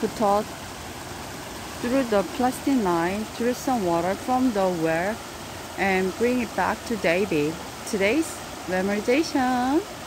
who taught through the philistine line, drew some water from the well and bring it back to David. Today's memorization.